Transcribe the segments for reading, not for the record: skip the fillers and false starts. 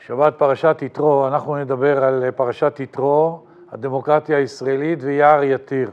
שבת פרשת יתרו, אנחנו נדבר על פרשת יתרו, הדמוקרטיה הישראלית ויער יתיר.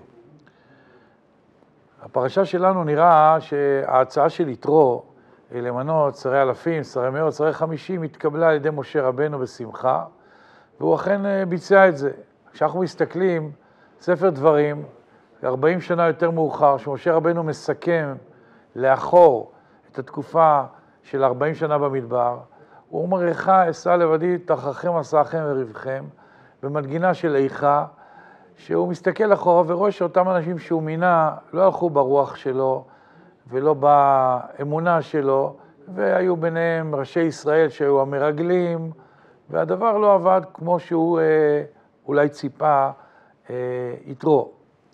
הפרשה שלנו נראה שההצעה של יתרו למנות שרי אלפים, שרי מאות, שרי 50 התקבלה על ידי משה רבנו בשמחה, והוא אכן ביצע את זה. כשאנחנו מסתכלים, ספר דברים, 40 שנה יותר מאוחר, שמשה רבנו מסכם לאחור את התקופה של 40 שנה במדבר, הוא אומר, איכה אשא לבדי תחכם עשאכם וריבכם, במנגינה של איכה, שהוא מסתכל אחורה ורואה שאותם אנשים שהוא מינה לא הלכו ברוח שלו ולא באמונה שלו, והיו ביניהם ראשי ישראל שהיו המרגלים, והדבר לא עבד כמו שהוא אולי ציפה יתרו.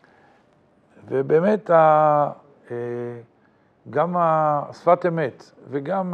ובאמת גם שפת אמת וגם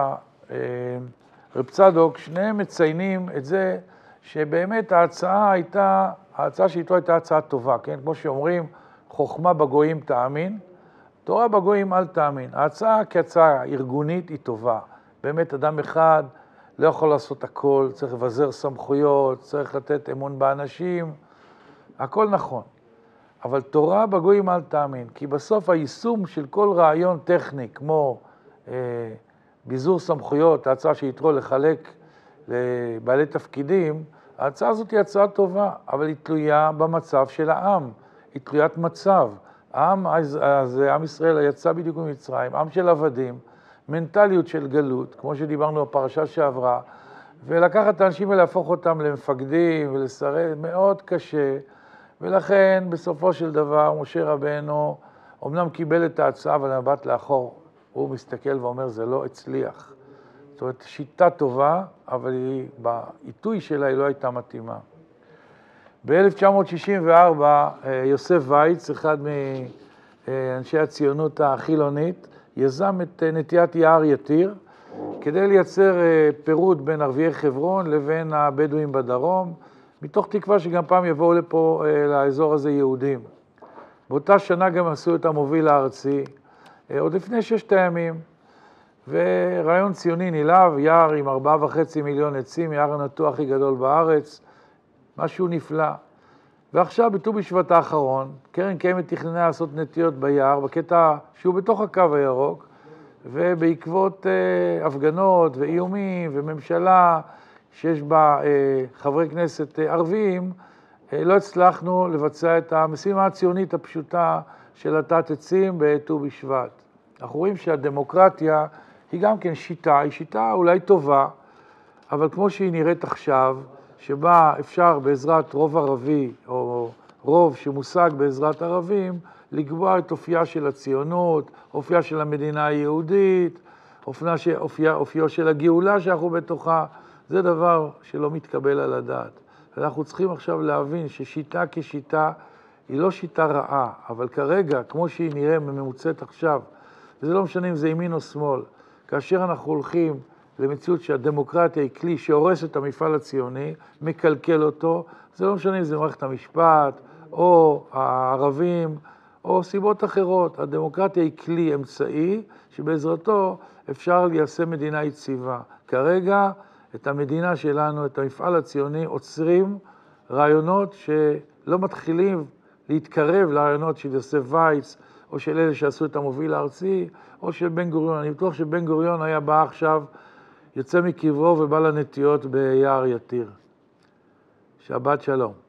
רב צדוק, שניהם מציינים את זה שבאמת ההצעה שאיתו הייתה הצעה טובה, כן? כמו שאומרים, חוכמה בגויים תאמין, תורה בגויים אל תאמין. ההצעה כהצעה ארגונית היא טובה. באמת אדם אחד לא יכול לעשות הכל, צריך לבזר סמכויות, צריך לתת אמון באנשים, הכל נכון. אבל תורה בגויים אל תאמין, כי בסוף היישום של כל רעיון טכני, כמו ביזור סמכויות, ההצעה שיתרו לחלק לבעלי תפקידים, ההצעה הזאת היא הצעה טובה, אבל היא תלויה במצב של העם, היא תלוית מצב. העם, אז עם ישראל יצא בדיוק ממצרים, עם של עבדים, מנטליות של גלות, כמו שדיברנו בפרשה שעברה, ולקחת את האנשים ולהפוך אותם למפקדים ולשרי, מאוד קשה, ולכן בסופו של דבר משה רבנו אמנם קיבל את ההצעה, אבל מבט לאחור הוא מסתכל ואומר זה לא הצליח. זאת אומרת שיטה טובה, אבל בעיתוי שלה היא לא הייתה מתאימה. ב-1964 יוסף וייץ, אחד מאנשי הציונות החילונית, יזם את נטיית יער יתיר, כדי לייצר פירוד בין ערביי חברון לבין הבדואים בדרום, מתוך תקווה שגם פעם יבואו לפה, לאזור הזה יהודים. באותה שנה גם עשו את המוביל הארצי, עוד לפני 6 הימים, ורעיון ציוני נלהב, יער עם 4.5 מיליון עצים, יער הנטוע הכי גדול בארץ, משהו נפלא. ועכשיו בט"ו בשבט האחרון, קרן קיימת תכננה לעשות נטיות ביער, בקטע שהוא בתוך הקו הירוק, ובעקבות הפגנות ואיומים וממשלה שיש בה חברי כנסת ערביים, לא הצלחנו לבצע את המשימה הציונית הפשוטה של לטעת עצים בט"ו בשבט. אנחנו רואים שהדמוקרטיה היא גם כן שיטה, היא שיטה אולי טובה, אבל כמו שהיא נראית עכשיו, שבה אפשר בעזרת רוב ערבי, או רוב שמושג בעזרת ערבים, לקבוע את אופייה של הציונות, אופייה של המדינה היהודית, אופייה של הגאולה שאנחנו בתוכה, זה דבר שלא מתקבל על הדעת. ואנחנו צריכים עכשיו להבין ששיטה כשיטה היא לא שיטה רעה, אבל כרגע, כמו שהיא נראה ממוצאת עכשיו, וזה לא משנה אם זה ימין או שמאל, כאשר אנחנו הולכים למציאות שהדמוקרטיה היא כלי שהורס את המפעל הציוני, מקלקל אותו, זה לא משנה אם זה מערכת המשפט, או הערבים, או סיבות אחרות. הדמוקרטיה היא כלי אמצעי, שבעזרתו אפשר ליישם מדינה יציבה. כרגע, את המדינה שלנו, את המפעל הציוני, עוצרים רעיונות שלא מתחילים להתקרב לרעיונות של יוסף וייץ, או של אלה שעשו את המוביל הארצי, או של בן גוריון. אני בטוח שבן גוריון היה בא עכשיו, יוצא מקברו ובא לנטיות ביער יתיר. שבת שלום.